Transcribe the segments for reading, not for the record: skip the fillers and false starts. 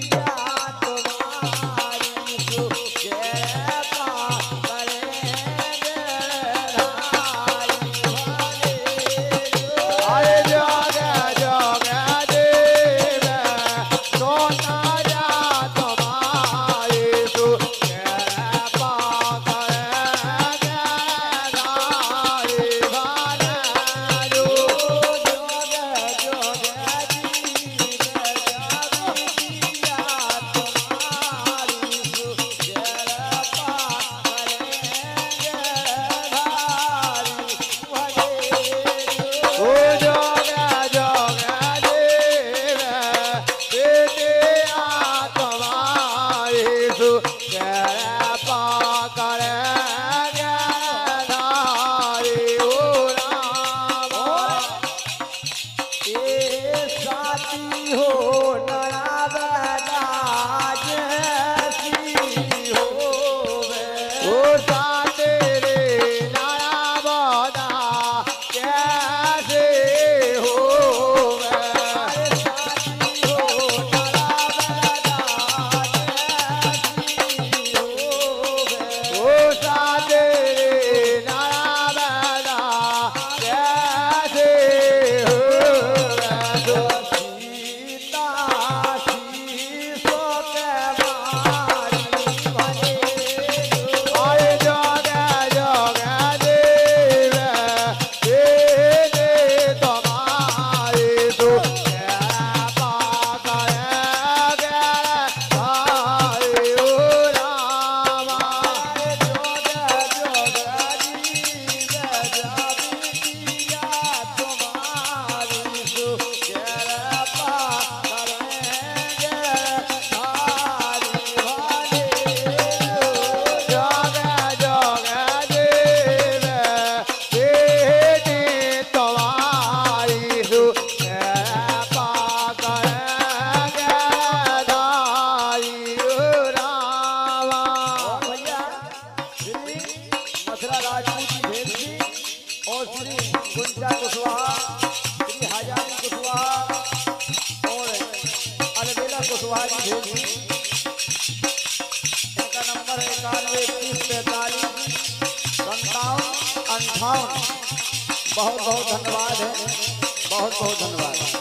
बहुत बहुत धन्यवाद है, बहुत बहुत धन्यवाद।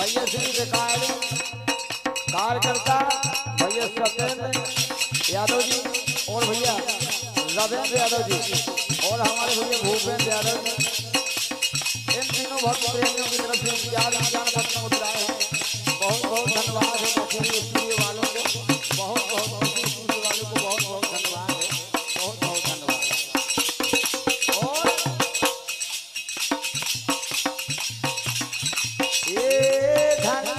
भैया श्री रिकॉर्डिंग कार्यकर्ता भैया सत्येंद्र यादव जी और भैया रविंद्र यादव जी और हमारे भैया भूपेंद्र यादव जी, इन तीनों भक्त प्रेमियों की तरफ से ज्ञान पत्र उतराए हैं। बहुत बहुत धन्यवाद है लखीरी स्टूडियो वालों को, बहुत बहुत स्टूडियो वालों को बहुत बहुत धन्यवाद है, बहुत बहुत धन्यवाद। और ये धन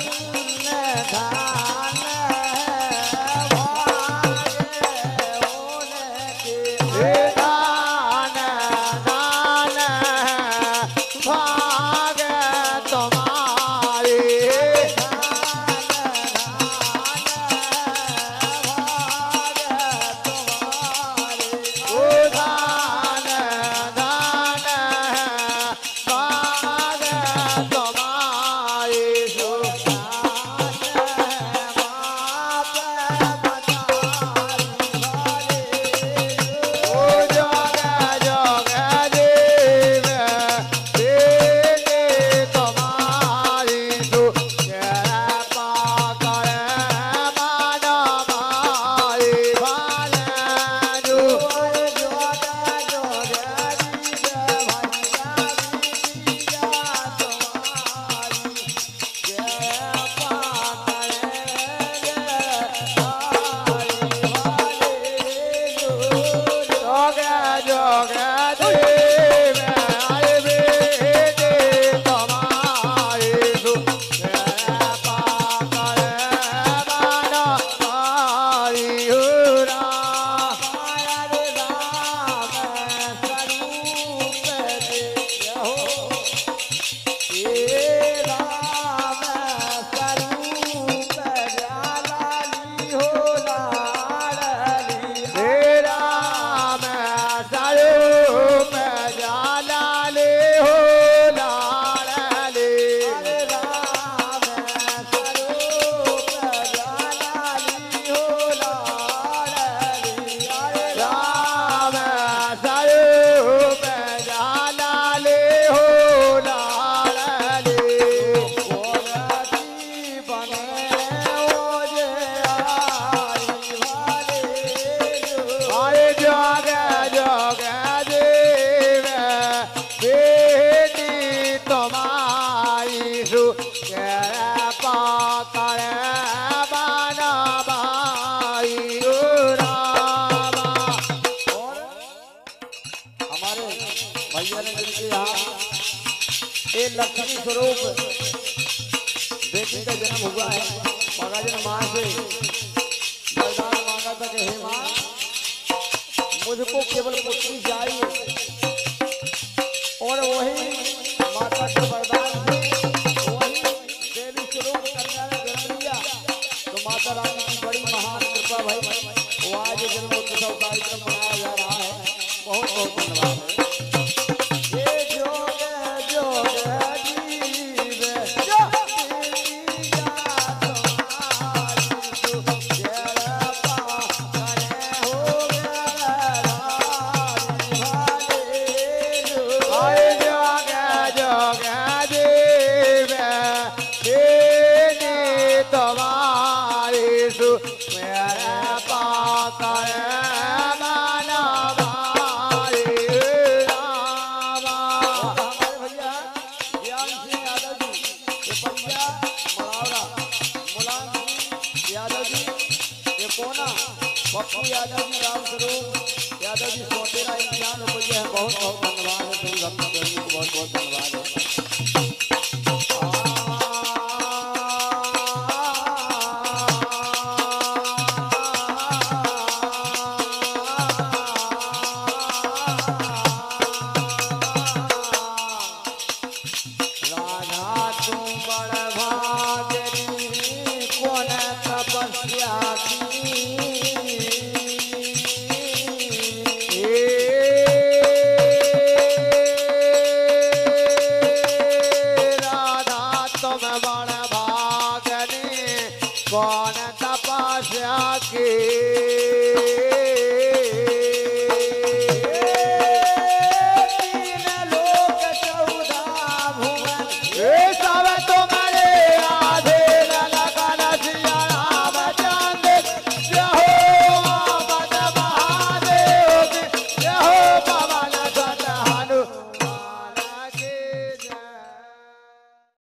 लक्ष्मी स्वरूप बेटी का जन्म हुआ है। माता जी ने माँ से वरदान मांगा था कि हे माँ, मुझको केवल पुत्री चाहिए, और वही माता के वरदान से वही देवी स्वरूप कन्या ने जन्म लिया। तो माता रानी की बड़ी महान कृपा भाई, वो आज जन्मोत्सव कार्यक्रम मनाया जा रहा है। बहुत बहुत धन्यवाद है। पप्पू यादव जी, राम स्वरूप यादव जी, 113 रुपये है। बहुत बहुत धन्यवाद है सभी भक्तों को, बहुत बहुत धन्यवाद है। राधा तुम बड़ भाग्यनी, कौन तपस्या की, राधा तुम बड़